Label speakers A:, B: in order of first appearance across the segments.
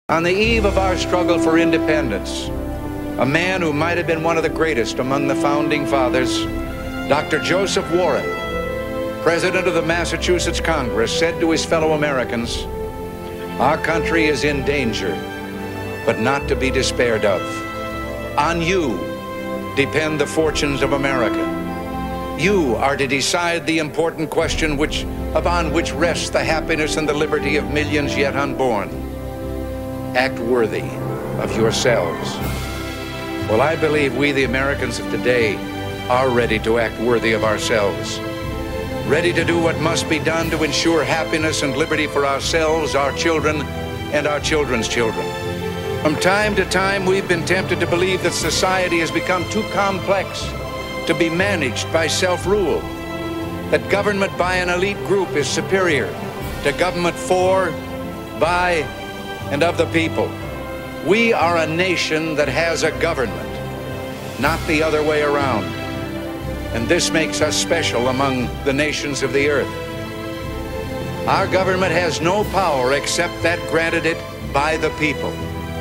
A: On the eve of our struggle for independence, a man who might have been one of the greatest among the founding fathers, Dr. Joseph Warren, president of the Massachusetts Congress, said to his fellow Americans, "Our country is in danger, but not to be despaired of. On you depend the fortunes of America. You are to decide the important question upon which rests the happiness and the liberty of millions yet unborn. Act worthy of yourselves." Well, I believe we, the Americans of today, are ready to act worthy of ourselves, ready to do what must be done to ensure happiness and liberty for ourselves, our children, and our children's children. From time to time, we've been tempted to believe that society has become too complex to be managed by self-rule, that government by an elite group is superior to government for, by, and of the people. We are a nation that has a government, not the other way around. And this makes us special among the nations of the earth. Our government has no power except that granted it by the people.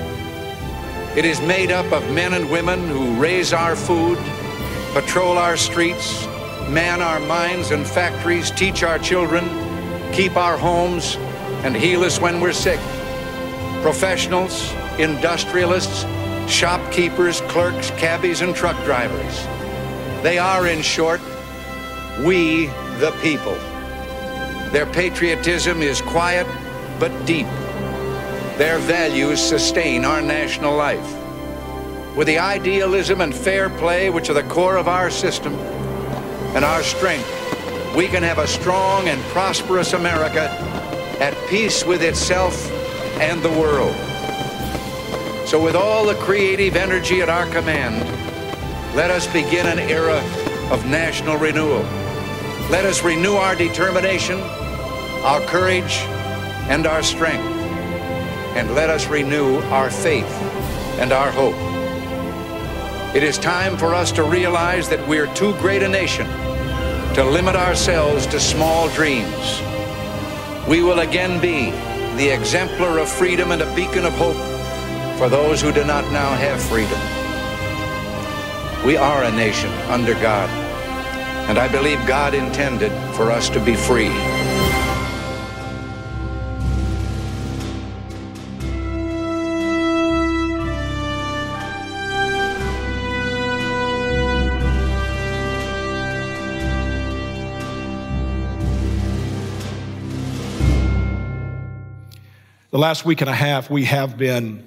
A: It is made up of men and women who raise our food, patrol our streets, man our mines and factories, teach our children, keep our homes, and heal us when we're sick. Professionals, industrialists, shopkeepers, clerks, cabbies, and truck drivers. They are, in short, we the people. Their patriotism is quiet but deep. Their values sustain our national life. With the idealism and fair play which are the core of our system and our strength, we can have a strong and prosperous America at peace with itself and the world. So with all the creative energy at our command, let us begin an era of national renewal. Let us renew our determination, our courage, and our strength. And let us renew our faith and our hope. It is time for us to realize that we're too great a nation to limit ourselves to small dreams. We will again be the exemplar of freedom and a beacon of hope for those who do not now have freedom. We are a nation under God, and I believe God intended for us to be free.
B: The last week and a half, we have been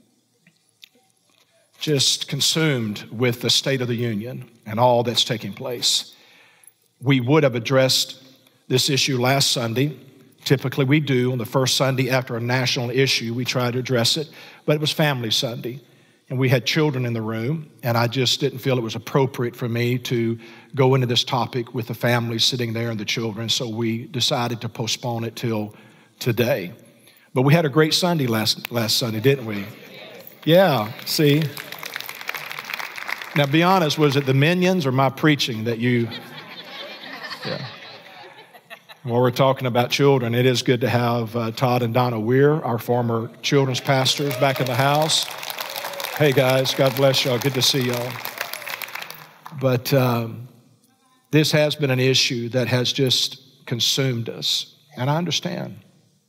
B: just consumed with the State of the Union and all that's taking place. We would have addressed this issue last Sunday. Typically we do on the first Sunday after a national issue, we try to address it, but it was Family Sunday and we had children in the room, and I just didn't feel it was appropriate for me to go into this topic with the families sitting there and the children, so we decided to postpone it till today. But we had a great Sunday last Sunday, didn't we? Yeah, see? Now, be honest, was it the minions or my preaching that you... Yeah. While we're talking about children, it is good to have Todd and Donna Weir, our former children's pastors, back in the house. Hey, guys, God bless y'all. Good to see y'all. But this has been an issue that has just consumed us, and I understand.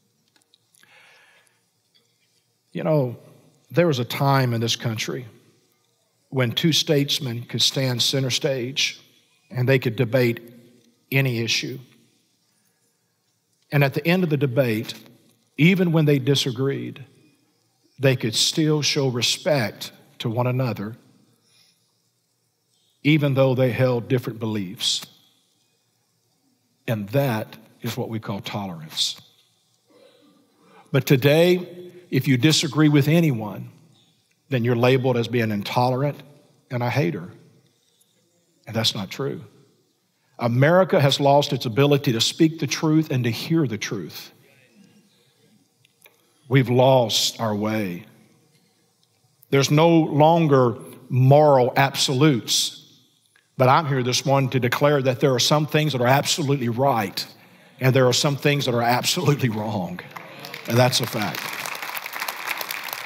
B: You know, there was a time in this country when two statesmen could stand center stage and they could debate any issue. And at the end of the debate, even when they disagreed, they could still show respect to one another, even though they held different beliefs. And that is what we call tolerance. But today, if you disagree with anyone, then you're labeled as being intolerant and a hater. And that's not true. America has lost its ability to speak the truth and to hear the truth. We've lost our way. There's no longer moral absolutes. But I'm here this morning to declare that there are some things that are absolutely right, and there are some things that are absolutely wrong. And that's a fact.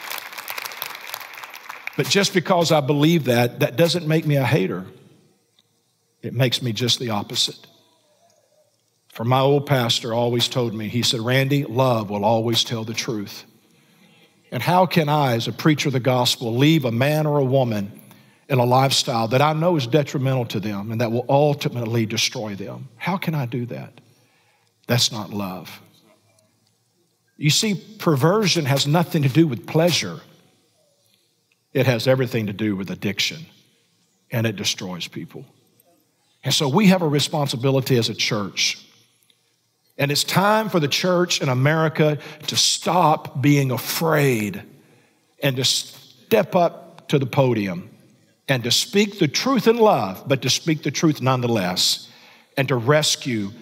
B: But just because I believe that doesn't make me a hater. It makes me just the opposite. For my old pastor always told me, he said, Randy, love will always tell the truth. And how can I, as a preacher of the gospel, leave a man or a woman in a lifestyle that I know is detrimental to them and that will ultimately destroy them? How can I do that? That's not love. You see, perversion has nothing to do with pleasure. It has everything to do with addiction, and it destroys people. And so we have a responsibility as a church. And it's time for the church in America to stop being afraid and to step up to the podium and to speak the truth in love, but to speak the truth nonetheless, and to rescue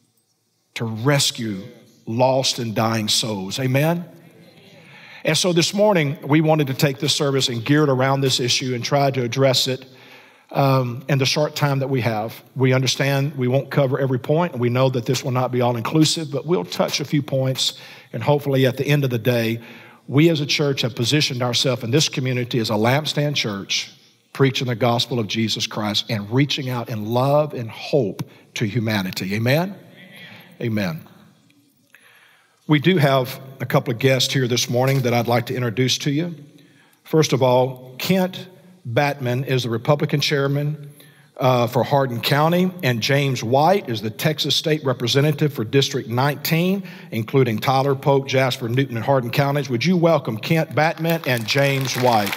B: lost and dying souls. Amen? And so this morning, we wanted to take this service and gear it around this issue and try to address it in the short time that we have. We understand we won't cover every point, and we know that this will not be all-inclusive, but we'll touch a few points, and hopefully at the end of the day, we as a church have positioned ourselves in this community as a lampstand church, preaching the gospel of Jesus Christ and reaching out in love and hope to humanity. Amen? Amen. We do have a couple of guests here this morning that I'd like to introduce to you. First of all, Kent Batman is the Republican chairman for Hardin County, and James White is the Texas State Representative for District 19, including Tyler, Polk, Jasper, Newton, and Hardin counties. Would you welcome Kent Batman and James White?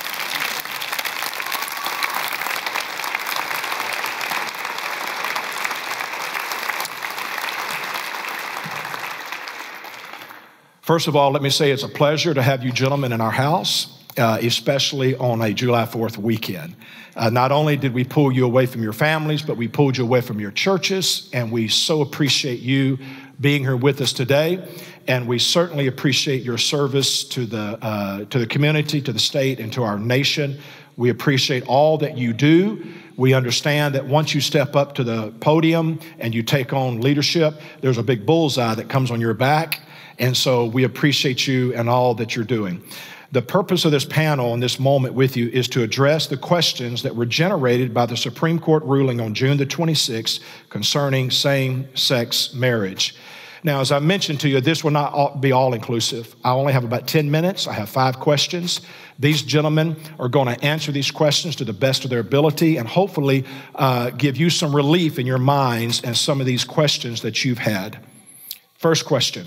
B: First of all, let me say it's a pleasure to have you gentlemen in our house, especially on a July 4th weekend. Not only did we pull you away from your families, but we pulled you away from your churches, and we so appreciate you being here with us today. And we certainly appreciate your service to the community, to the state, and to our nation. We appreciate all that you do. We understand that once you step up to the podium and you take on leadership, there's a big bullseye that comes on your back. And so we appreciate you and all that you're doing. The purpose of this panel and this moment with you is to address the questions that were generated by the Supreme Court ruling on June the 26th concerning same-sex marriage. Now, as I mentioned to you, this will not be all-inclusive. I only have about 10 minutes. I have 5 questions. These gentlemen are going to answer these questions to the best of their ability and hopefully give you some relief in your minds and some of these questions that you've had. First question.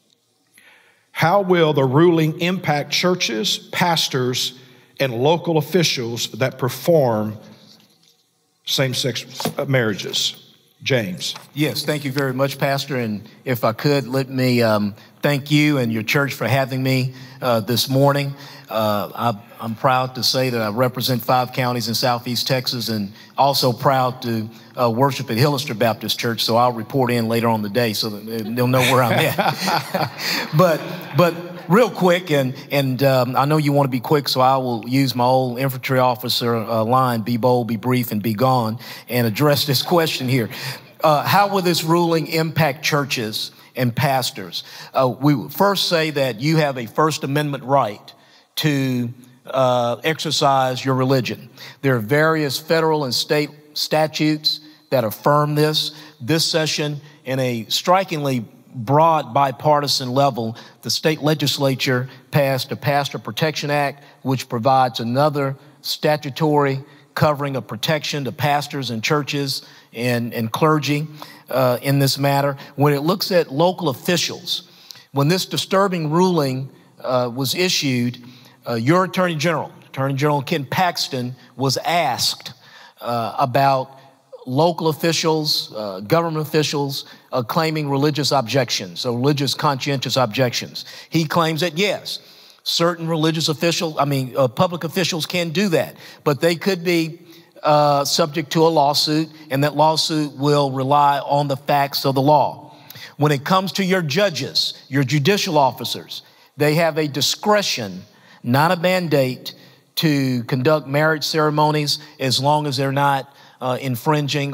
B: How will the ruling impact churches, pastors, and local officials that perform same-sex marriages? James.
C: Yes, thank you very much, Pastor. And if I could, let me thank you and your church for having me this morning. I'm proud to say that I represent 5 counties in Southeast Texas, and also proud to worship at Hillister Baptist Church, so I'll report in later on the day so that they'll know where I'm at. But real quick, and I know you want to be quick, so I will use my old infantry officer line, be bold, be brief, and be gone, and address this question here. How will this ruling impact churches and pastors? We would first say that you have a First Amendment right to exercise your religion. There are various federal and state statutes that affirm this. This session, in a strikingly broad bipartisan level, the state legislature passed a Pastor Protection Act, which provides another statutory covering of protection to pastors and churches and clergy in this matter. When it looks at local officials, when this disturbing ruling was issued, your Attorney General Ken Paxton, was asked about local officials, government officials claiming religious objections, so religious conscientious objections. He claims that, yes, certain religious officials, public officials can do that, but they could be subject to a lawsuit, and that lawsuit will rely on the facts of the law. When it comes to your judges, your judicial officers, they have a discretion, not a mandate, to conduct marriage ceremonies as long as they're not infringing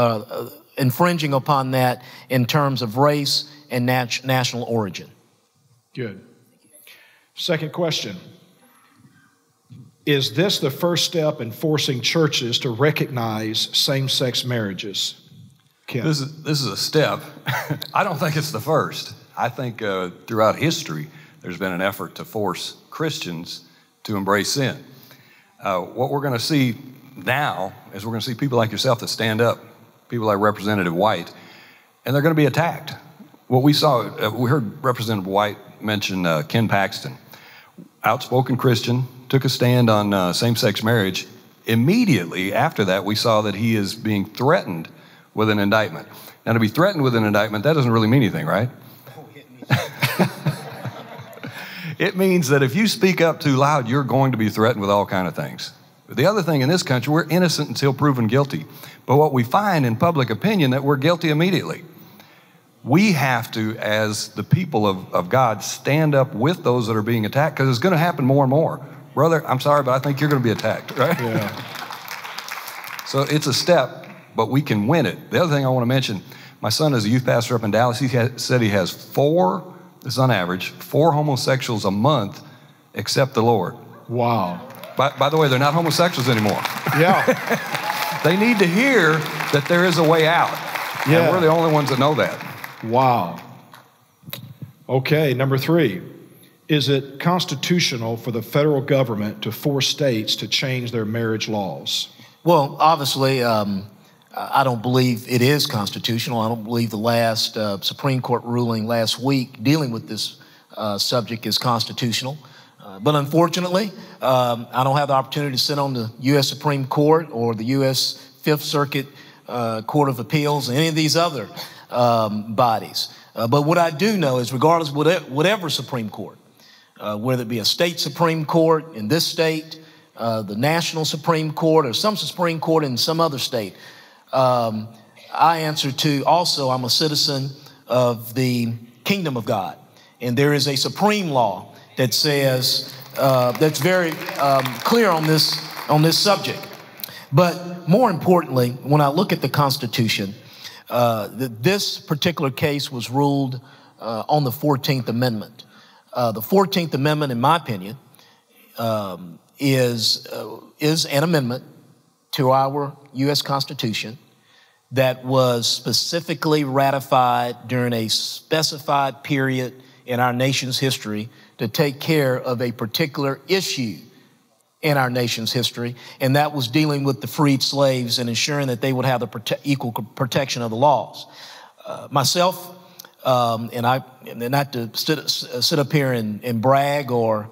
C: upon that in terms of race and national origin.
B: Good. Second question. Is this the first step in forcing churches to recognize same-sex marriages? Ken.
D: This is a step. I don't think it's the first. I think throughout history, there's been an effort to force Christians to embrace sin. What we're going to see now is we're going to see people like yourself that stand up, people like Representative White, and they're going to be attacked. What we saw, we heard Representative White mention Ken Paxton, outspoken Christian, took a stand on same-sex marriage. Immediately after that, we saw that he is being threatened with an indictment. Now, to be threatened with an indictment, that doesn't really mean anything, right? It means that if you speak up too loud, you're going to be threatened with all kinds of things. The other thing in this country, we're innocent until proven guilty. But what we find in public opinion, that we're guilty immediately. We have to, as the people of God, stand up with those that are being attacked, because it's going to happen more and more. Brother, I'm sorry, but I think you're going to be attacked, right?
B: Yeah.
D: So it's a step, but we can win it. The other thing I want to mention, my son is a youth pastor up in Dallas. He said he has 4, this is on average, 4 homosexuals a month accept the Lord.
B: Wow.
D: By the way, they're not homosexuals anymore.
B: Yeah.
D: They need to hear that there is a way out.
B: Yeah.
D: And we're the only ones that know that.
B: Wow. Okay, number 3. Is it constitutional for the federal government to force states to change their marriage laws?
C: Well, obviously, I don't believe it is constitutional. I don't believe the last Supreme Court ruling last week dealing with this subject is constitutional. But unfortunately, I don't have the opportunity to sit on the U.S. Supreme Court or the U.S. Fifth Circuit Court of Appeals and any of these other bodies. But what I do know is regardless of whatever Supreme Court, whether it be a state Supreme Court in this state, the national Supreme Court, or some Supreme Court in some other state, I answer to also, I'm a citizen of the kingdom of God. And there is a supreme law that says, that's very clear on this subject. But more importantly, when I look at the Constitution, this particular case was ruled on the 14th Amendment. The 14th Amendment, in my opinion, is an amendment to our U.S. Constitution that was specifically ratified during a specified period in our nation's history to take care of a particular issue in our nation's history, and that was dealing with the freed slaves and ensuring that they would have the equal protection of the laws. Myself, and not to sit up here and brag or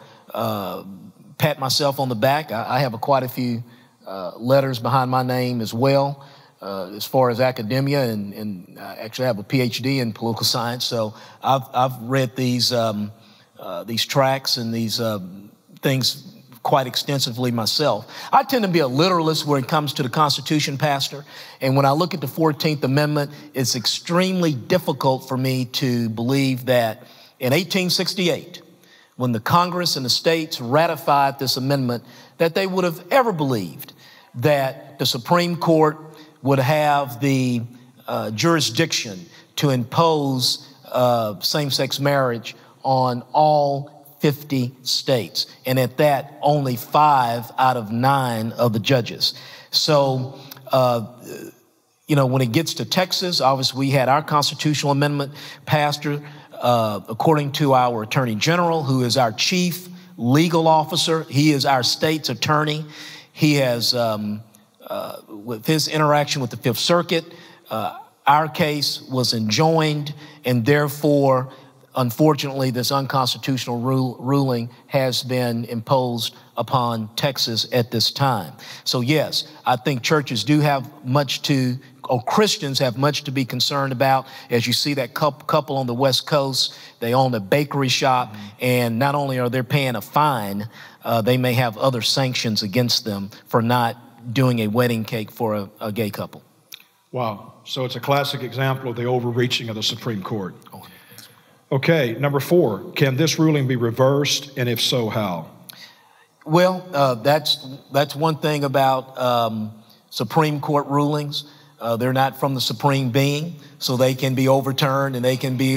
C: pat myself on the back, I have quite a few letters behind my name as well, as far as academia, and I actually have a PhD in political science. So I've read these tracts and these things quite extensively myself. I tend to be a literalist when it comes to the Constitution, Pastor. And when I look at the 14th Amendment, it's extremely difficult for me to believe that in 1868, when the Congress and the states ratified this amendment, that they would have ever believed that the Supreme Court would have the jurisdiction to impose same-sex marriage on all 50 states, and at that, only 5 out of 9 of the judges. So, when it gets to Texas, obviously we had our constitutional amendment, Pastor, according to our Attorney General, who is our chief legal officer. He is our state's attorney. He has, with his interaction with the Fifth Circuit, our case was enjoined, and therefore, unfortunately, this unconstitutional ruling has been imposed upon Texas at this time. So yes, I think churches do have Christians have much to be concerned about. As you see that couple on the West Coast, they own a bakery shop, and not only are they paying a fine, they may have other sanctions against them for not doing a wedding cake for a gay couple.
B: Wow. So it's a classic example of the overreaching of the Supreme Court. Okay, number 4, can this ruling be reversed, and if so, how?
C: Well, that's one thing about Supreme Court rulings. They're not from the supreme being, so they can be overturned and they can be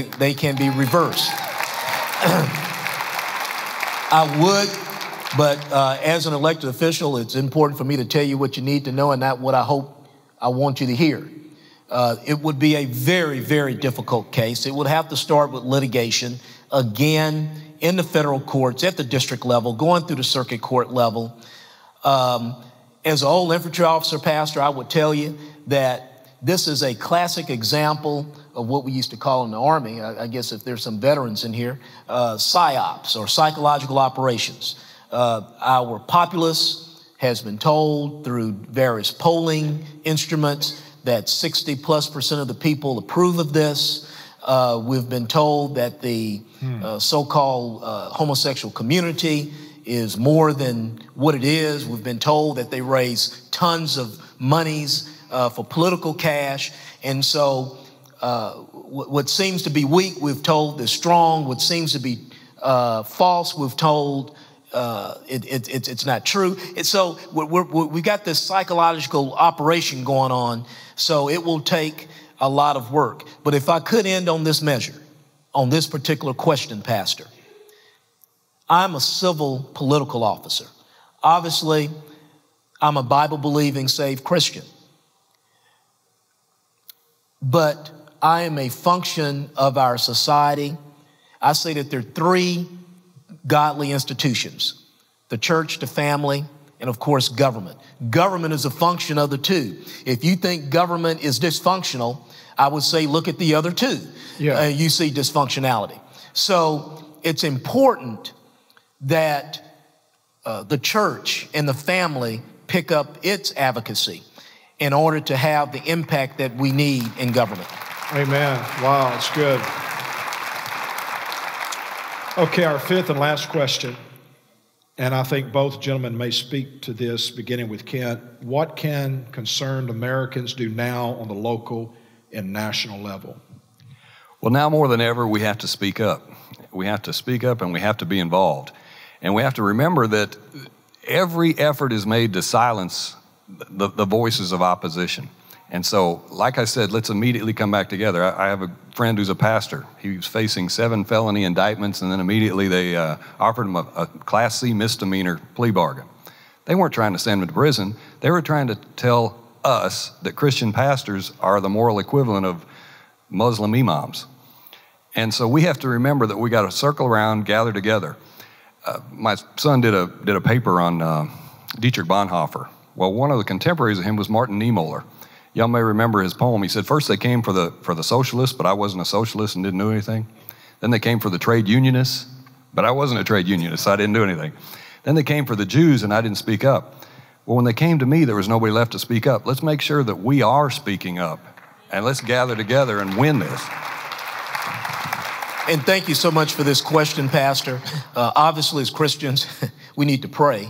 C: But as an elected official, it's important for me to tell you what you need to know and not what I want you to hear. It would be a very, very difficult case. It would have to start with litigation, again, in the federal courts, at the district level, going through the circuit court level. As an old infantry officer, Pastor, I would tell you that this is a classic example of what we used to call in the Army, I guess if there's some veterans in here, PSYOPs, or psychological operations. Our populace has been told through various polling instruments that 60+% of the people approve of this. We've been told that the so-called homosexual community is more than what it is. We've been told that they raise tons of monies for political cash. And so what seems to be weak, we've told is strong. What seems to be false, we've told it's not true. And so we got this psychological operation going on. So it will take a lot of work. But if I could end on this measure, on this particular question, Pastor, I'm a civil political officer. Obviously, I'm a Bible-believing, saved Christian. But I am a function of our society. I say that there are three godly institutions: the church, the family, and of course, government. Government is a function of the two. If you think government is dysfunctional, I would say look at the other two. Yeah. You see dysfunctionality. So it's important that the church and the family pick up its advocacy in order to have the impact that we need in government.
B: Amen. Wow, that's good. Okay, our fifth and last question, and I think both gentlemen may speak to this, beginning with Kent. What can concerned Americans do now on the local and national level?
D: Well, now more than ever, we have to speak up. We have to speak up and we have to be involved. And we have to remember that every effort is made to silence the voices of opposition. And so, like I said, let's immediately come back together. I have a friend who's a pastor. He was facing 7 felony indictments, and then immediately they offered him a Class C misdemeanor plea bargain. They weren't trying to send him to prison. They were trying to tell us that Christian pastors are the moral equivalent of Muslim imams. And so we have to remember that we got to circle around, gather together. My son did a paper on Dietrich Bonhoeffer. Well, one of the contemporaries of him was Martin Niemöller. Y'all may remember his poem. He said, first they came for the socialists, but I wasn't a socialist and didn't do anything. Then they came for the trade unionists, but I wasn't a trade unionist, so I didn't do anything. Then they came for the Jews, and I didn't speak up. Well, when they came to me, there was nobody left to speak up. Let's make sure that we are speaking up, and let's gather together and win this.
C: And thank you so much for this question, Pastor. Obviously, as Christians, we need to pray.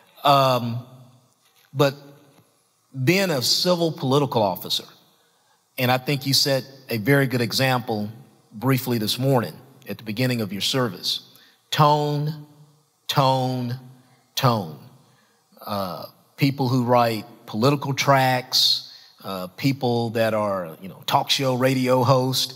C: But being a civil political officer, and I think you set a very good example briefly this morning at the beginning of your service. Tone, tone, tone. People who write political tracts, people that are, talk show radio hosts,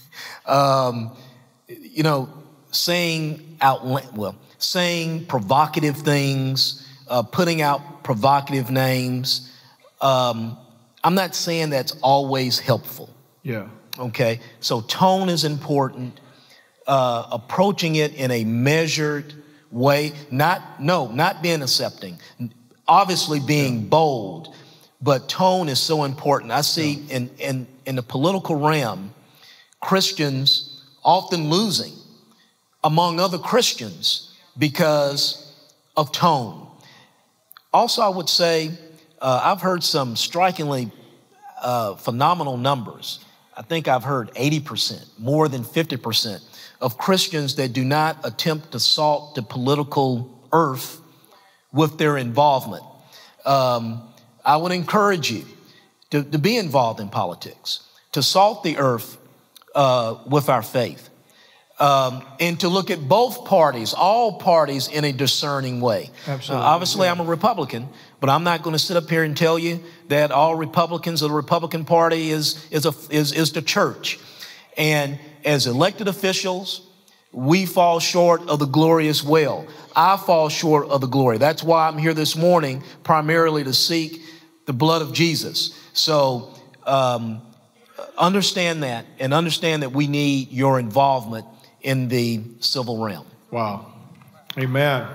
C: saying provocative things, putting out provocative names. I'm not saying that's always helpful.
B: Yeah.
C: Okay. So tone is important. Approaching it in a measured way, not being accepting, obviously being bold, but tone is so important. I see in the political realm, Christians often losing among other Christians because of tone. Also, I would say, I've heard some strikingly phenomenal numbers. I think I've heard 80%, more than 50% of Christians that do not attempt to salt the political earth with their involvement. I would encourage you to be involved in politics, to salt the earth with our faith, and to look at both parties, all parties, in a discerning way.
B: Absolutely.
C: Obviously, I'm a Republican, but I'm not going to sit up here and tell you that all Republicans of the Republican Party is the church. And as elected officials, we fall short of the glorious well. I fall short of the glory. That's why I'm here this morning, primarily to seek the blood of Jesus. So understand that, and understand that we need your involvement in the civil realm.
B: Wow. Amen.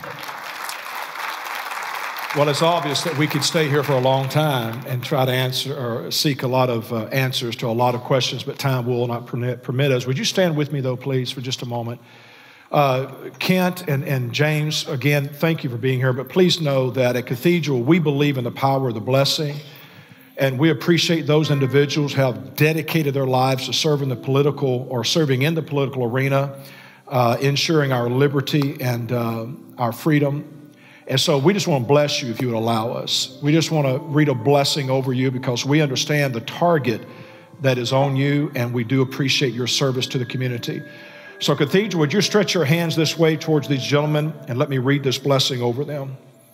B: Well, it's obvious that we could stay here for a long time and try to answer or seek a lot of answers to a lot of questions, but time will not permit us. Would you stand with me, though, please, for just a moment? Kent and James, again, thank you for being here, but please know that at Cathedral, we believe in the power of the blessing, and we appreciate those individuals who have dedicated their lives to serving in the political arena, ensuring our liberty and our freedom. And so we just want to bless you if you would allow us. We just want to read a blessing over you because we understand the target that is on you, and we do appreciate your service to the community. So Cathedral, would you stretch your hands this way towards these gentlemen and let me read this blessing over them.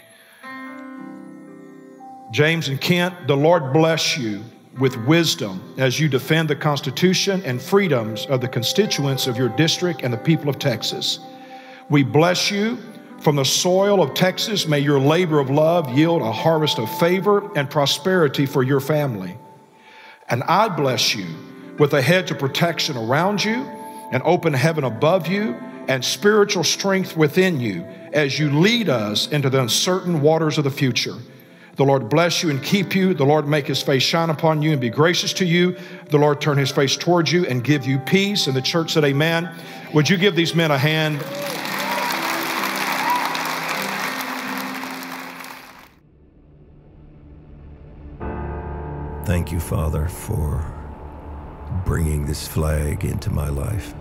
B: James and Kent, the Lord bless you with wisdom as you defend the Constitution and freedoms of the constituents of your district and the people of Texas. We bless you. From the soil of Texas, may your labor of love yield a harvest of favor and prosperity for your family. And I bless you with a hedge of protection around you, an open heaven above you, and spiritual strength within you as you lead us into the uncertain waters of the future. The Lord bless you and keep you. The Lord make his face shine upon you and be gracious to you. The Lord turn his face towards you and give you peace. And the church said amen. Would you give these men a hand?
E: Thank you, Father, for bringing this flag into my life.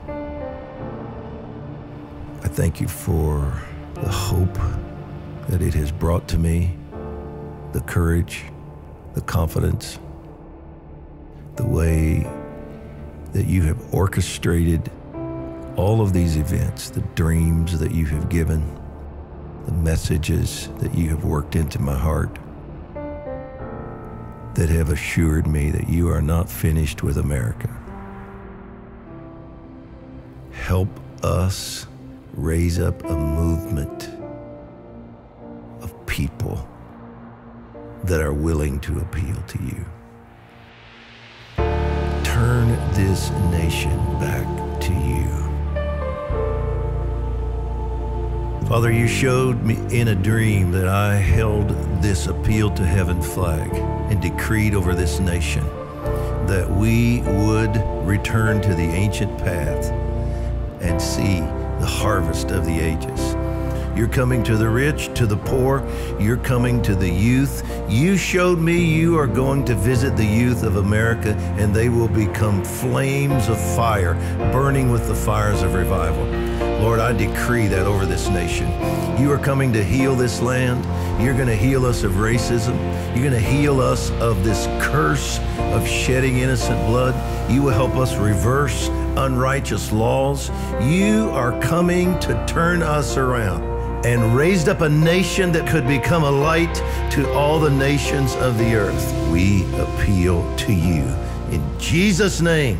E: I thank you for the hope that it has brought to me, the courage, the confidence, the way that you have orchestrated all of these events, the dreams that you have given, the messages that you have worked into my heart, that have assured me that you are not finished with America. Help us raise up a movement of people that are willing to appeal to you. Turn this nation back to you. Father, you showed me in a dream that I held this appeal to heaven flag and decreed over this nation that we would return to the ancient path and see the harvest of the ages. You're coming to the rich, to the poor. You're coming to the youth. You showed me you are going to visit the youth of America, and they will become flames of fire, burning with the fires of revival. Lord, I decree that over this nation. You are coming to heal this land. You're going to heal us of racism. You're going to heal us of this curse of shedding innocent blood. You will help us reverse unrighteous laws. You are coming to turn us around and raised up a nation that could become a light to all the nations of the earth. We appeal to you in Jesus' name.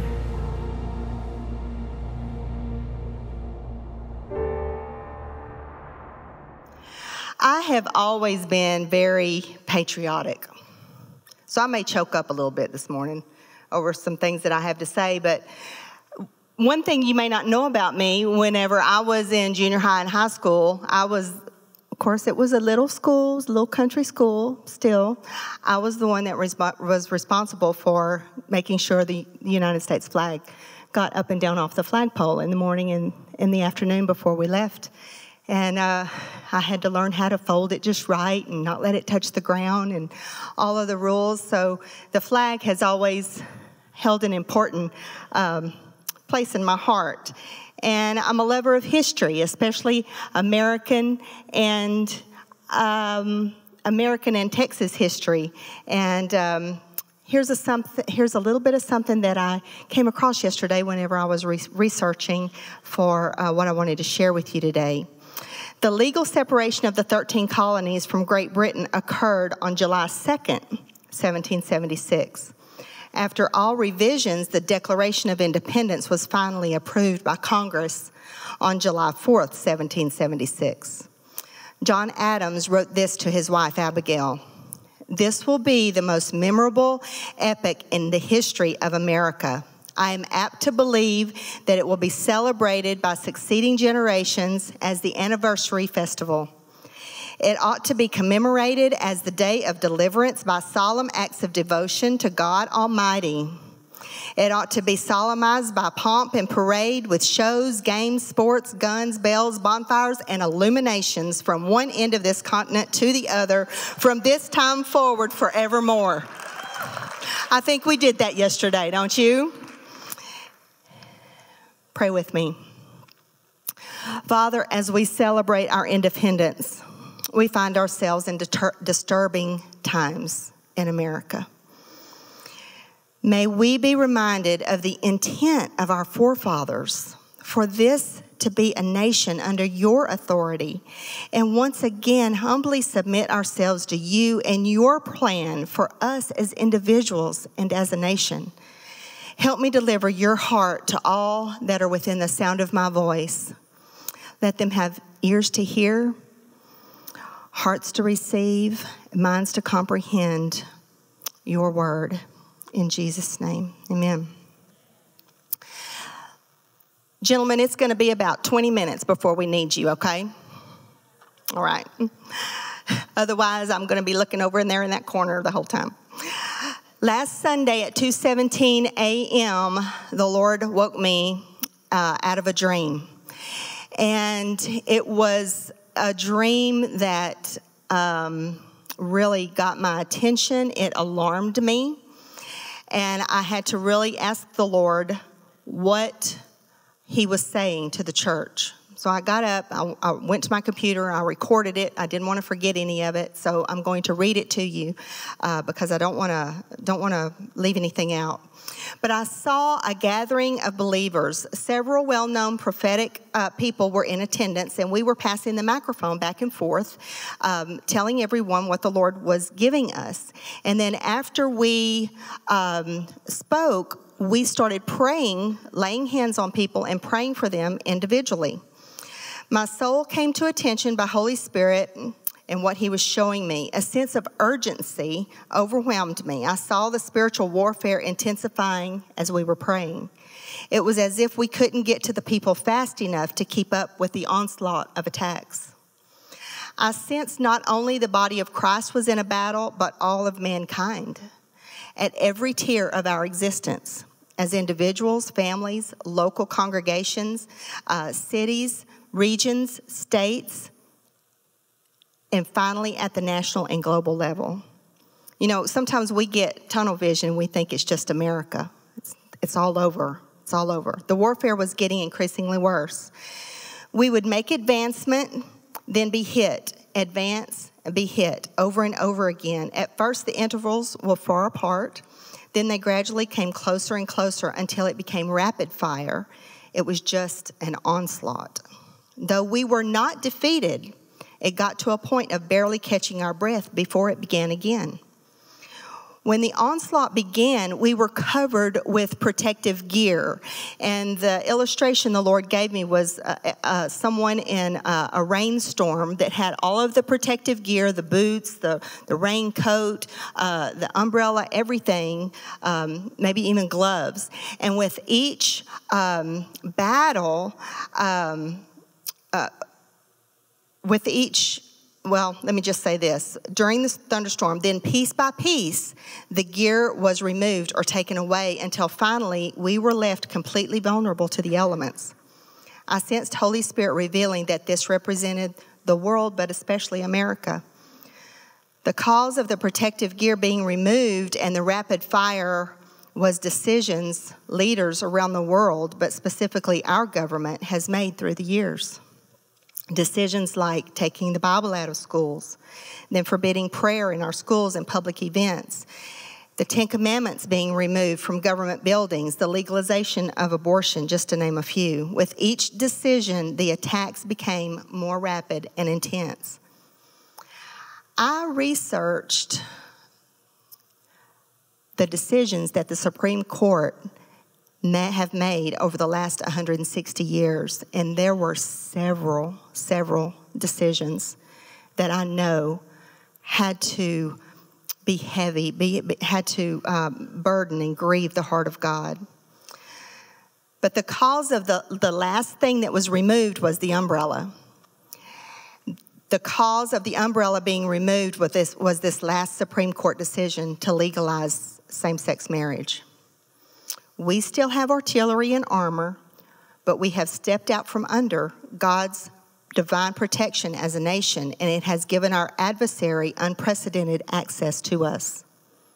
F: I have always been very patriotic. So I may choke up a little bit this morning over some things that I have to say, but one thing you may not know about me, whenever I was in junior high and high school, of course, it was a little school, a little country school still. I was the one that was responsible for making sure the United States flag got up and down off the flagpole in the morning and in the afternoon before we left. And I had to learn how to fold it just right and not let it touch the ground and all of the rules. So the flag has always held an important place in my heart. And I'm a lover of history, especially American and Texas history. And here's a little bit of something that I came across yesterday whenever I was researching for what I wanted to share with you today. The legal separation of the 13 colonies from Great Britain occurred on July 2nd, 1776. After all revisions, the Declaration of Independence was finally approved by Congress on July 4th, 1776. John Adams wrote this to his wife, Abigail: "This will be the most memorable epoch in the history of America. I am apt to believe that it will be celebrated by succeeding generations as the anniversary festival. It ought to be commemorated as the day of deliverance by solemn acts of devotion to God Almighty. It ought to be solemnized by pomp and parade with shows, games, sports, guns, bells, bonfires, and illuminations from one end of this continent to the other, from this time forward forevermore." I think we did that yesterday, don't you? Pray with me. Father, as we celebrate our independence, we find ourselves in disturbing times in America. May we be reminded of the intent of our forefathers for this to be a nation under your authority, and once again humbly submit ourselves to you and your plan for us as individuals and as a nation. Help me deliver your heart to all that are within the sound of my voice. Let them have ears to hear, hearts to receive, minds to comprehend your word. In Jesus' name, amen. Gentlemen, it's going to be about 20 minutes before we need you, okay? All right. Otherwise, I'm going to be looking over in there in that corner the whole time. Last Sunday at 2:17 a.m., the Lord woke me out of a dream. And it was a dream that really got my attention. It alarmed me. And I had to really ask the Lord what he was saying to the church. So I got up, I went to my computer, I recorded it. I didn't want to forget any of it, so I'm going to read it to you because I don't want to leave anything out. But I saw a gathering of believers. Several well-known prophetic people were in attendance, and we were passing the microphone back and forth, telling everyone what the Lord was giving us. And then after we spoke, we started praying, laying hands on people and praying for them individually. My soul came to attention by Holy Spirit and what he was showing me. A sense of urgency overwhelmed me. I saw the spiritual warfare intensifying as we were praying. It was as if we couldn't get to the people fast enough to keep up with the onslaught of attacks. I sensed not only the body of Christ was in a battle, but all of mankind at every tier of our existence, as individuals, families, local congregations, cities, regions, states, and finally at the national and global level. You know, sometimes we get tunnel vision and we think it's just America. It's all over. It's all over. The warfare was getting increasingly worse. We would make advancement, then be hit, advance, and be hit over and over again. At first, the intervals were far apart. Then they gradually came closer and closer until it became rapid fire. It was just an onslaught. Though we were not defeated, it got to a point of barely catching our breath before it began again. When the onslaught began, we were covered with protective gear. And the illustration the Lord gave me was someone in a rainstorm that had all of the protective gear, the boots, the raincoat, the umbrella, everything, maybe even gloves. And with each battle, let me just say this. During this thunderstorm, then piece by piece, the gear was removed or taken away until finally we were left completely vulnerable to the elements. I sensed Holy Spirit revealing that this represented the world, but especially America. The cause of the protective gear being removed and the rapid fire was decisions leaders around the world, but specifically our government, has made through the years. Decisions like taking the Bible out of schools, then forbidding prayer in our schools and public events, the Ten Commandments being removed from government buildings, the legalization of abortion, just to name a few. With each decision, the attacks became more rapid and intense. I researched the decisions that the Supreme Court have made over the last 160 years, and there were several decisions that I know had to be heavy, had to burden and grieve the heart of God. But the cause of the last thing that was removed was the umbrella. The cause of the umbrella being removed was this last Supreme Court decision to legalize same-sex marriage. We still have artillery and armor, but we have stepped out from under God's divine protection as a nation, and it has given our adversary unprecedented access to us.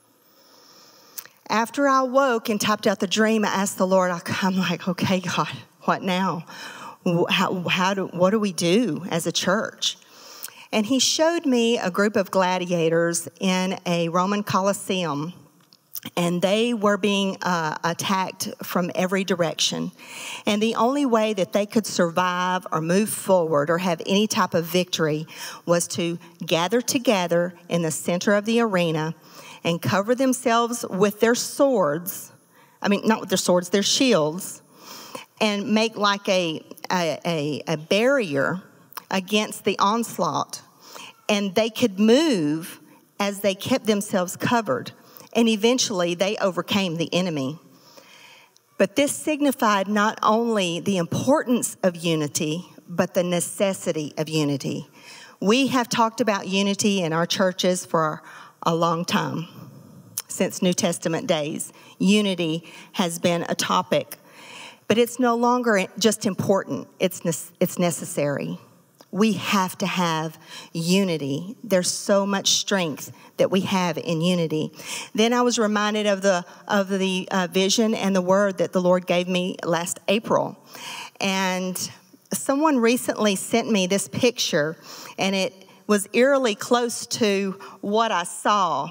F: After I woke and typed out the dream, I asked the Lord, I'm like, okay, God, what now? What do we do as a church? And he showed me a group of gladiators in a Roman Colosseum, and they were being attacked from every direction. And the only way that they could survive or move forward or have any type of victory was to gather together in the center of the arena and cover themselves with their swords. I mean, not with their swords, their shields, and make like a barrier against the onslaught. And they could move as they kept themselves covered. And eventually they overcame the enemy. But this signified not only the importance of unity, but the necessity of unity. We have talked about unity in our churches for a long time, since New Testament days. Unity has been a topic, but it's no longer just important, it's necessary. We have to have unity. There's so much strength that we have in unity. Then I was reminded of the vision and the word that the Lord gave me last April. And someone recently sent me this picture, and it was eerily close to what I saw.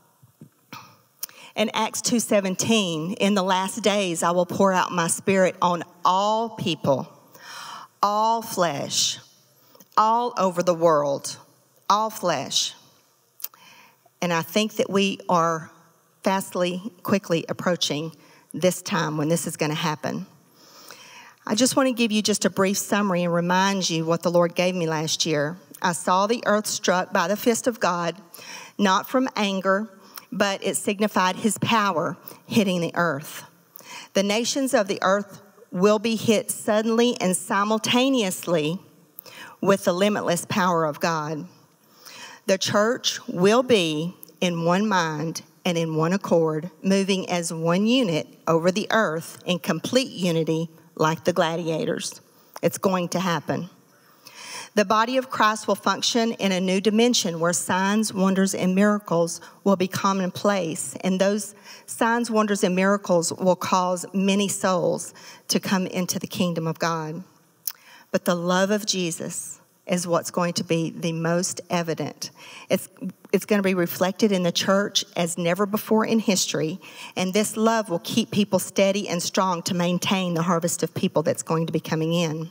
F: In Acts 2:17, in the last days I will pour out my spirit on all people, all flesh, all over the world, all flesh. And I think that we are quickly approaching this time when this is going to happen. I just want to give you just a brief summary and remind you what the Lord gave me last year. I saw the earth struck by the fist of God, not from anger, but it signified his power hitting the earth. The nations of the earth will be hit suddenly and simultaneously with the limitless power of God. The church will be in one mind and in one accord, moving as one unit over the earth in complete unity like the gladiators. It's going to happen. The body of Christ will function in a new dimension where signs, wonders, and miracles will be commonplace. And those signs, wonders, and miracles will cause many souls to come into the kingdom of God. But the love of Jesus is what's going to be the most evident. It's going to be reflected in the church as never before in history. And this love will keep people steady and strong to maintain the harvest of people that's going to be coming in.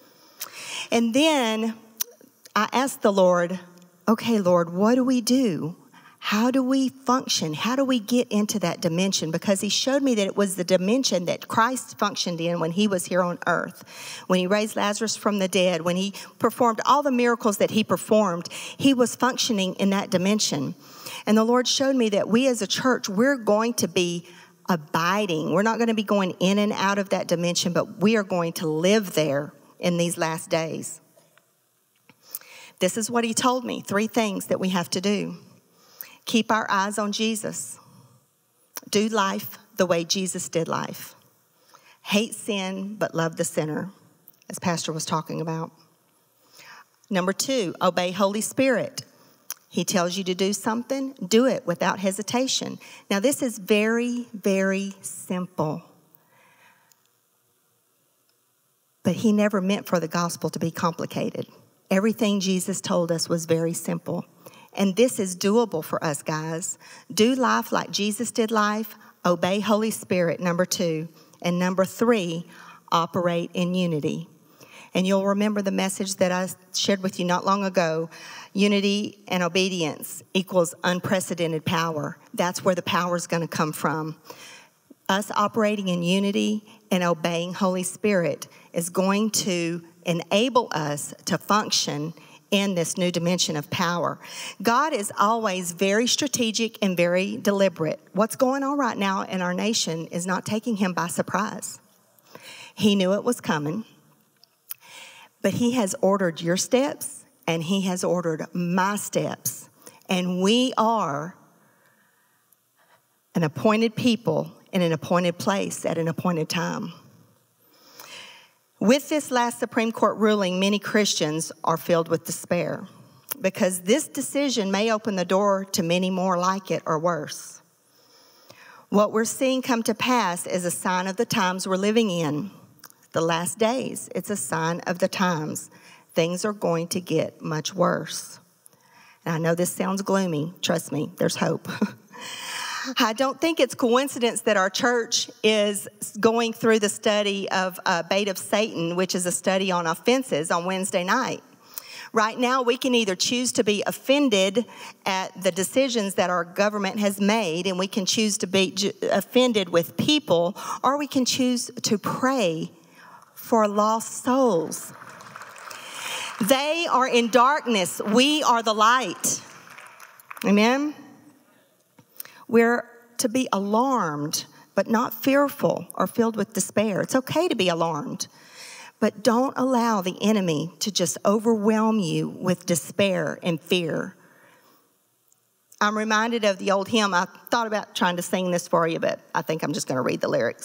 F: And then I asked the Lord, okay, Lord, what do we do? How do we function? How do we get into that dimension? Because he showed me that it was the dimension that Christ functioned in when he was here on earth. When he raised Lazarus from the dead, when he performed all the miracles that he performed, he was functioning in that dimension. And the Lord showed me that we as a church, we're going to be abiding. We're not going to be going in and out of that dimension, but we are going to live there in these last days. This is what he told me, 3 things that we have to do. Keep our eyes on Jesus. Do life the way Jesus did life. Hate sin, but love the sinner, as Pastor was talking about. Number 2, obey Holy Spirit. He tells you to do something, do it without hesitation. Now, this is very, very simple. But he never meant for the gospel to be complicated. Everything Jesus told us was very simple. And this is doable for us, guys. Do life like Jesus did life. Obey Holy Spirit, number 2. And number 3, operate in unity. And you'll remember the message that I shared with you not long ago. Unity and obedience equals unprecedented power. That's where the power is going to come from. Us operating in unity and obeying Holy Spirit is going to enable us to function in this new dimension of power. God is always very strategic and very deliberate. What's going on right now in our nation is not taking him by surprise. He knew it was coming, but he has ordered your steps and he has ordered my steps. And we are an appointed people in an appointed place at an appointed time. With this last Supreme Court ruling, many Christians are filled with despair because this decision may open the door to many more like it or worse. What we're seeing come to pass is a sign of the times we're living in. The last days, it's a sign of the times. Things are going to get much worse. And I know this sounds gloomy. Trust me, there's hope. I don't think it's coincidence that our church is going through the study of Bait of Satan, which is a study on offenses, on Wednesday night. Right now, we can either choose to be offended at the decisions that our government has made, and we can choose to be offended with people, or we can choose to pray for lost souls. They are in darkness. We are the light. Amen? We're to be alarmed, but not fearful or filled with despair. It's okay to be alarmed, but don't allow the enemy to just overwhelm you with despair and fear. I'm reminded of the old hymn. I thought about trying to sing this for you, but I think I'm just going to read the lyrics.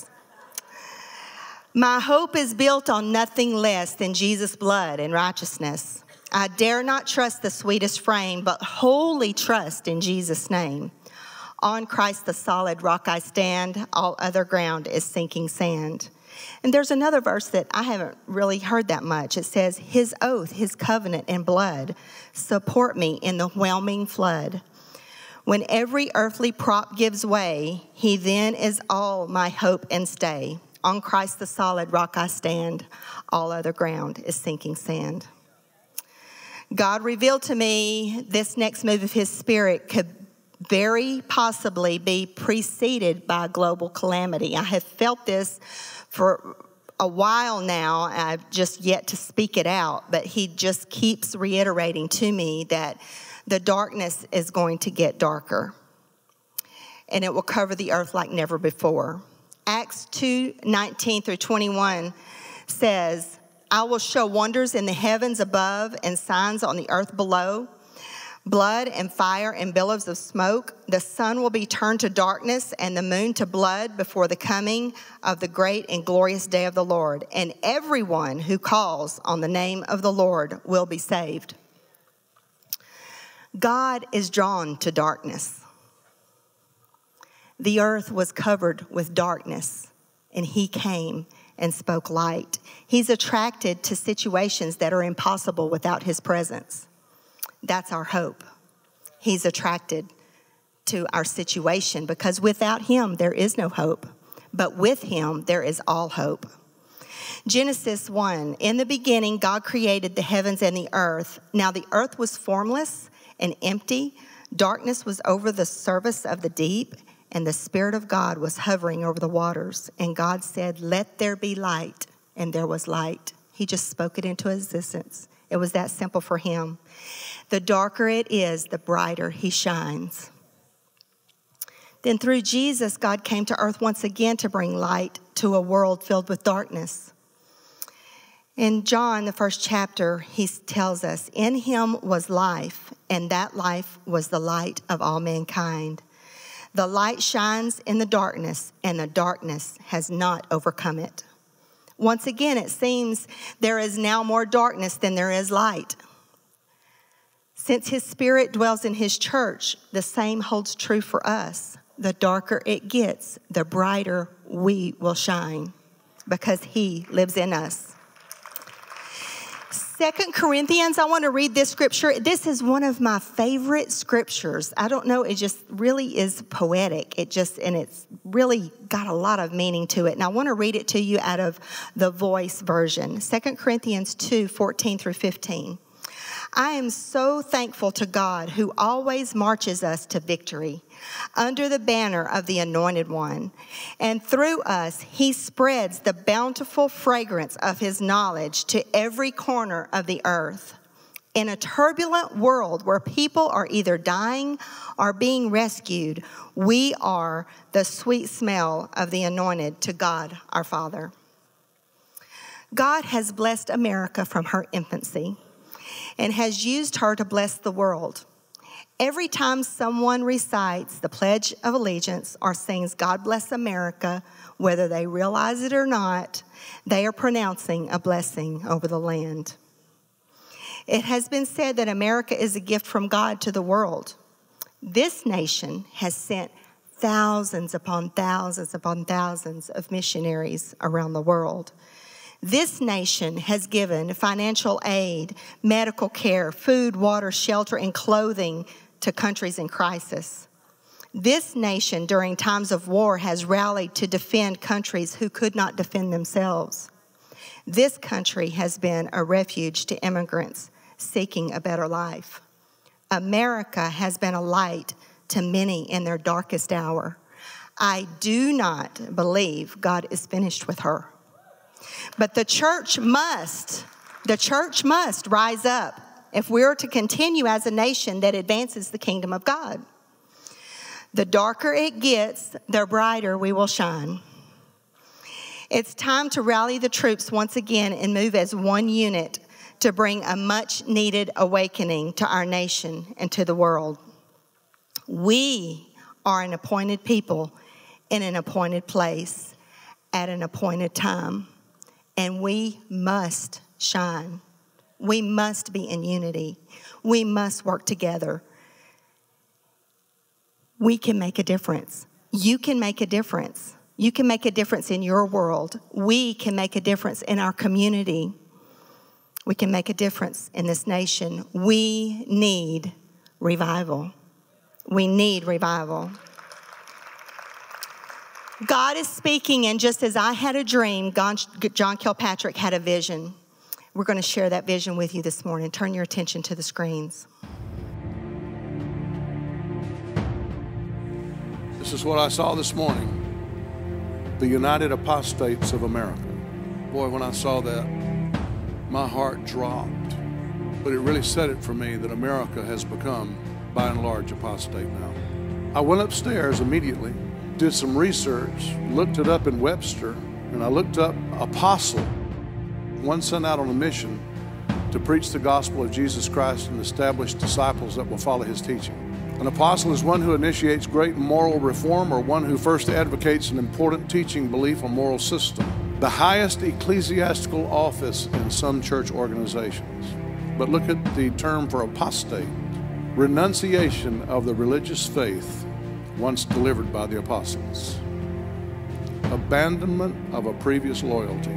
F: My hope is built on nothing less than Jesus' blood and righteousness. I dare not trust the sweetest frame, but wholly trust in Jesus' name. On Christ the solid rock I stand, all other ground is sinking sand. And there's another verse that I haven't really heard that much. It says, his oath, his covenant and blood support me in the whelming flood. When every earthly prop gives way, he then is all my hope and stay. On Christ the solid rock I stand, all other ground is sinking sand. God revealed to me this next move of his Spirit could very possibly be preceded by global calamity. I have felt this for a while now. I've just yet to speak it out, but he just keeps reiterating to me that the darkness is going to get darker and it will cover the earth like never before. Acts 2:19 through 21 says, I will show wonders in the heavens above and signs on the earth below, blood and fire and billows of smoke. The sun will be turned to darkness and the moon to blood before the coming of the great and glorious day of the Lord. And everyone who calls on the name of the Lord will be saved. God is drawn to darkness. The earth was covered with darkness, and he came and spoke light. He's attracted to situations that are impossible without his presence. That's our hope. He's attracted to our situation because without him, there is no hope. But with him, there is all hope. Genesis 1, in the beginning, God created the heavens and the earth. Now the earth was formless and empty. Darkness was over the surface of the deep, and the Spirit of God was hovering over the waters. And God said, let there be light. And there was light. He just spoke it into existence. It was that simple for him. The darker it is, the brighter he shines. Then through Jesus, God came to earth once again to bring light to a world filled with darkness. In John, the first chapter, he tells us, in him was life, and that life was the light of all mankind. The light shines in the darkness, and the darkness has not overcome it. Once again, it seems there is now more darkness than there is light. Since his Spirit dwells in his church, the same holds true for us. The darker it gets, the brighter we will shine because he lives in us. 2 Corinthians, I want to read this scripture. This is one of my favorite scriptures. I don't know, it just really is poetic. And it's really got a lot of meaning to it. And I want to read it to you out of the Voice version. 2 Corinthians 2, 14 through 15. I am so thankful to God who always marches us to victory under the banner of the Anointed One. And through us, he spreads the bountiful fragrance of his knowledge to every corner of the earth. In a turbulent world where people are either dying or being rescued, we are the sweet smell of the anointed to God our Father. God has blessed America from her infancy and has used her to bless the world. Every time someone recites the Pledge of Allegiance or sings God Bless America, whether they realize it or not, they are pronouncing a blessing over the land. It has been said that America is a gift from God to the world. This nation has sent thousands upon thousands upon thousands of missionaries around the world. This nation has given financial aid, medical care, food, water, shelter, and clothing to countries in crisis. This nation, during times of war, has rallied to defend countries who could not defend themselves. This country has been a refuge to immigrants seeking a better life. America has been a light to many in their darkest hour. I do not believe God is finished with her. But the church must rise up if we're to continue as a nation that advances the kingdom of God. The darker it gets, the brighter we will shine. It's time to rally the troops once again and move as one unit to bring a much-needed awakening to our nation and to the world. We are an appointed people in an appointed place at an appointed time. And we must shine. We must be in unity. We must work together. We can make a difference. You can make a difference. You can make a difference in your world. We can make a difference in our community. We can make a difference in this nation. We need revival. We need revival. God is speaking, and just as I had a dream, John Kilpatrick had a vision. We're going to share that vision with you this morning. Turn your attention to the screens.
G: This is what I saw this morning. The United Apostates of America. Boy, when I saw that, my heart dropped. But it really said it for me that America has become, by and large, apostate now. I went upstairs immediately, did some research, looked it up in Webster, and I looked up apostle, one sent out on a mission to preach the gospel of Jesus Christ and establish disciples that will follow his teaching. An apostle is one who initiates great moral reform or one who first advocates an important teaching, belief, or moral system. The highest ecclesiastical office in some church organizations. But look at the term for apostate, renunciation of the religious faith once delivered by the apostles. Abandonment of a previous loyalty.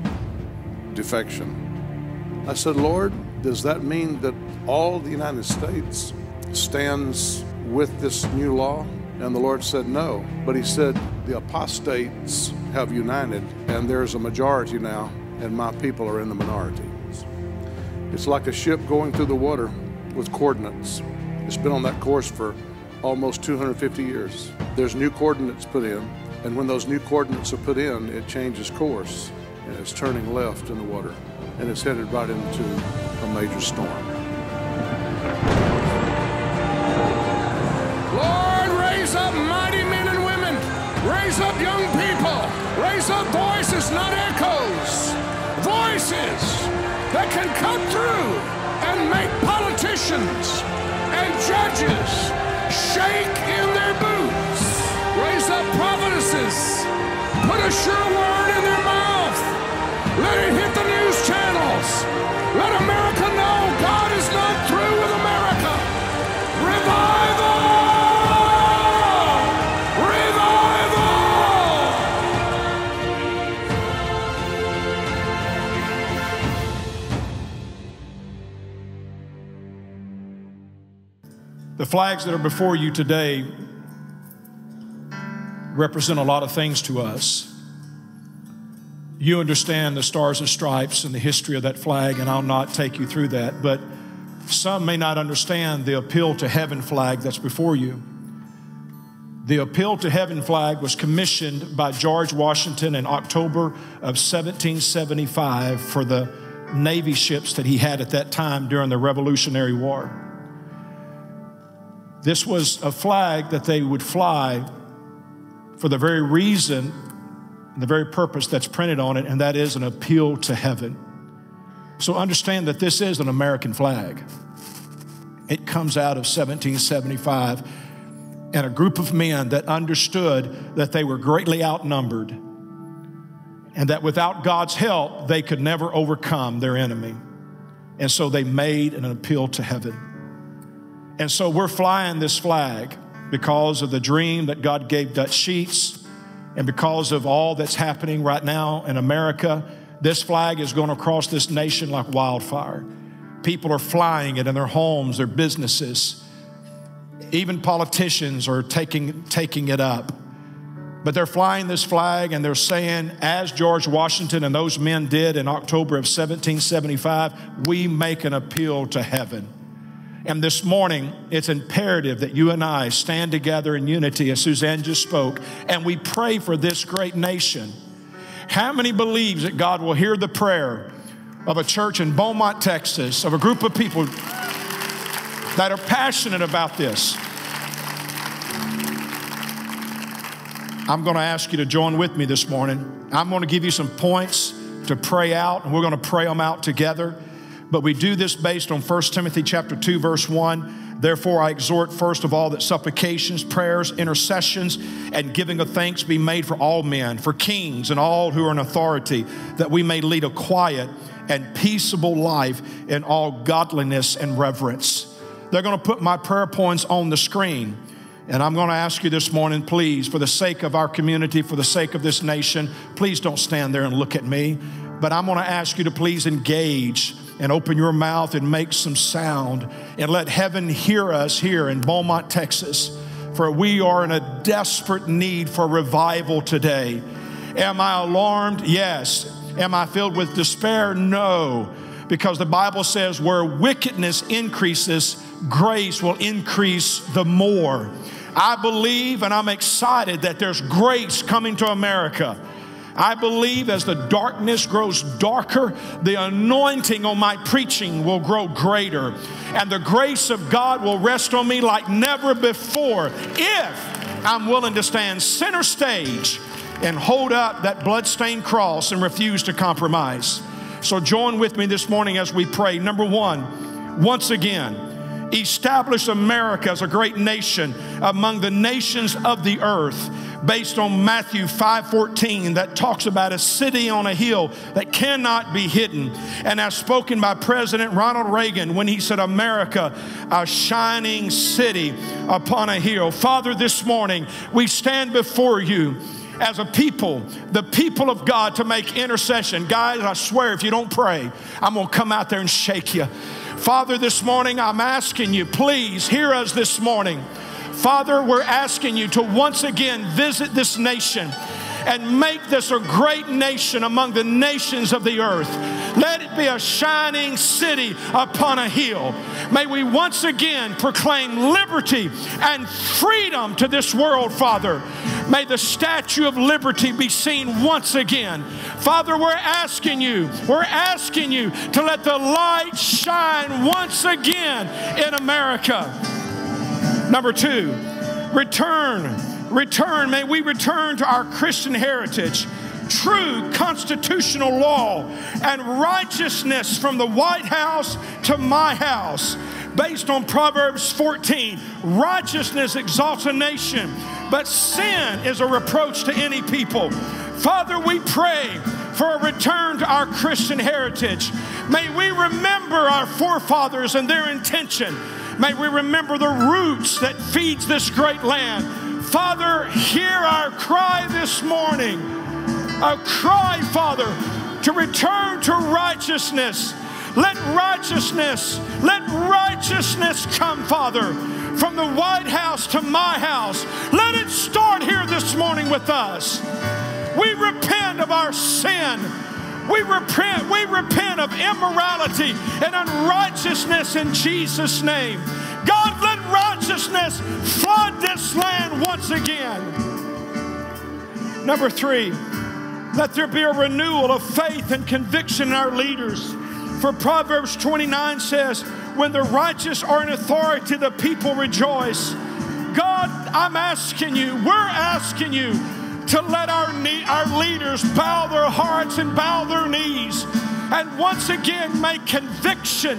G: Defection. I said, Lord, does that mean that all the United States stands with this new law? And the Lord said, no. But he said, the apostates have united, and there's a majority now, and my people are in the minority. It's like a ship going through the water with coordinates. It's been on that course for almost 250 years. There's new coordinates put in, and when those new coordinates are put in, it changes course, and it's turning left in the water, and it's headed right into a major storm.
H: Lord, raise up mighty men and women. Raise up young people. Raise up voices, not echoes. Voices that can cut through and make politicians and judges shake in their boots. Raise up prophetesses. Put a sure word in their mouth. Let it hit the news channels. Let America know God is not through with America. Revival! Revival!
B: The flags that are before you today represent a lot of things to us. You understand the Stars and Stripes and the history of that flag, and I'll not take you through that, but some may not understand the Appeal to Heaven flag that's before you. The Appeal to Heaven flag was commissioned by George Washington in October of 1775 for the Navy ships that he had at that time during the Revolutionary War. This was a flag that they would fly for the very reason, the very purpose that's printed on it, and that is an appeal to heaven. So understand that this is an American flag. It comes out of 1775, and a group of men that understood that they were greatly outnumbered and that without God's help, they could never overcome their enemy. And so they made an appeal to heaven. And so we're flying this flag because of the dream that God gave Dutch Sheets, and because of all that's happening right now in America. This flag is going across this nation like wildfire. People are flying it in their homes, their businesses. Even politicians are taking it up. But they're flying this flag and they're saying, as George Washington and those men did in October of 1775, we make an appeal to heaven. And this morning, it's imperative that you and I stand together in unity, as Suzanne just spoke, and we pray for this great nation. How many believes that God will hear the prayer of a church in Beaumont, Texas, of a group of people that are passionate about this? I'm going to ask you to join with me this morning. I'm going to give you some points to pray out, and we're going to pray them out together. But we do this based on 1 Timothy chapter 2, verse 1. Therefore, I exhort first of all that supplications, prayers, intercessions, and giving of thanks be made for all men, for kings and all who are in authority, that we may lead a quiet and peaceable life in all godliness and reverence. They're going to put my prayer points on the screen. And I'm going to ask you this morning, please, for the sake of our community, for the sake of this nation, please don't stand there and look at me. But I'm going to ask you to please engage and open your mouth and make some sound and let heaven hear us here in Beaumont, Texas, for we are in a desperate need for revival today. Am I alarmed? Yes. Am I filled with despair? No. Because the Bible says where wickedness increases, grace will increase the more. I believe and I'm excited that there's grace coming to America. I believe as the darkness grows darker, the anointing on my preaching will grow greater, and the grace of God will rest on me like never before if I'm willing to stand center stage and hold up that bloodstained cross and refuse to compromise. So join with me this morning as we pray. Number one, once again, establish America as a great nation among the nations of the earth, based on Matthew 5:14, that talks about a city on a hill that cannot be hidden. And as spoken by President Ronald Reagan when he said, America, a shining city upon a hill. Father, this morning we stand before you as a people, the people of God, to make intercession. Guys, I swear if you don't pray, I'm going to come out there and shake you. Father, this morning I'm asking you, please hear us this morning. Father, we're asking you to once again visit this nation and make this a great nation among the nations of the earth. Let it be a shining city upon a hill. May we once again proclaim liberty and freedom to this world, Father. May the Statue of Liberty be seen once again. Father, we're asking you to let the light shine once again in America. Number two, return. May we return to our Christian heritage, true constitutional law, and righteousness from the White House to my house. Based on Proverbs 14, righteousness exalts a nation, but sin is a reproach to any people. Father, we pray for a return to our Christian heritage. May we remember our forefathers and their intention. May we remember the roots that feeds this great land. Father, hear our cry this morning. A cry, Father, to return to righteousness. Let righteousness come, Father. from the White House to my house. Let it start here this morning with us. We repent of our sin. We repent of immorality and unrighteousness in Jesus' name. God, let righteousness flood this land once again. Number 3, let there be a renewal of faith and conviction in our leaders. For Proverbs 29 says, when the righteous are in authority, the people rejoice. God, I'm asking you, we're asking you to let our leaders bow their hearts and bow their knees and once again make conviction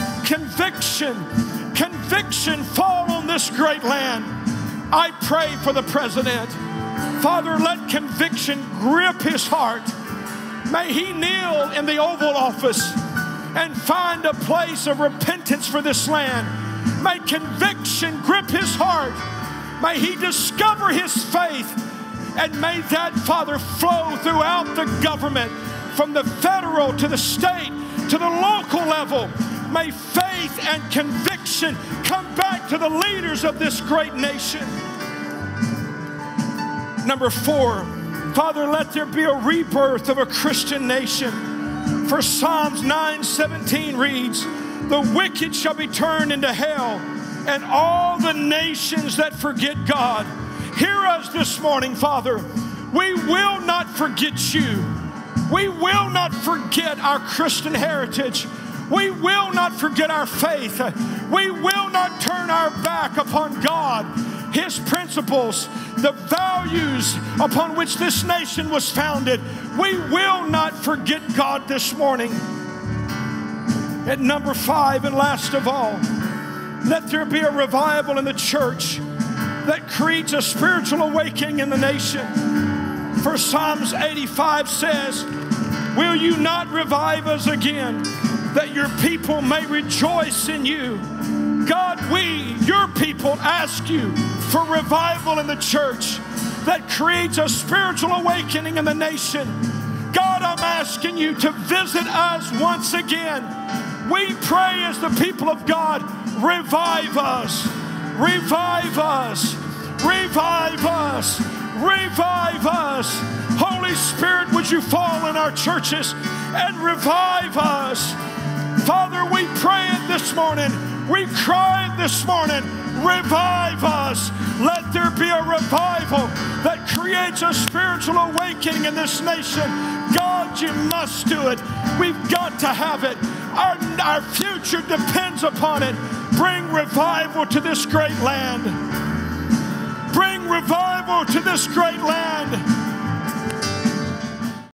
B: fall on this great land. I pray for the president. Father, let conviction grip his heart. May he kneel in the Oval Office and find a place of repentance for this land. May conviction grip his heart. May he discover his faith. And may that, Father, flow throughout the government, from the federal to the state to the local level. May faith and conviction come back to the leaders of this great nation. Number 4, Father, let there be a rebirth of a Christian nation. For Psalms 9:17 reads, the wicked shall be turned into hell, and all the nations that forget God. Hear us this morning, Father. We will not forget you. We will not forget our Christian heritage. We will not forget our faith. We will not turn our back upon God, His principles, the values upon which this nation was founded. We will not forget God this morning. And number 5, and last of all, let there be a revival in the church that creates a spiritual awakening in the nation. For Psalms 85 says, will you not revive us again, that your people may rejoice in you? God, we, your people, ask you for revival in the church that creates a spiritual awakening in the nation. God, I'm asking you to visit us once again. We pray as the people of God, revive us. Revive us. Revive us. Revive us. Holy Spirit, would you fall in our churches and revive us? Father, we pray it this morning. We cry it this morning. Revive us. Let there be a revival that creates a spiritual awakening in this nation. God, you must do it. We've got to have it. Our future depends upon it. Bring revival to this great land. Bring revival to this great land.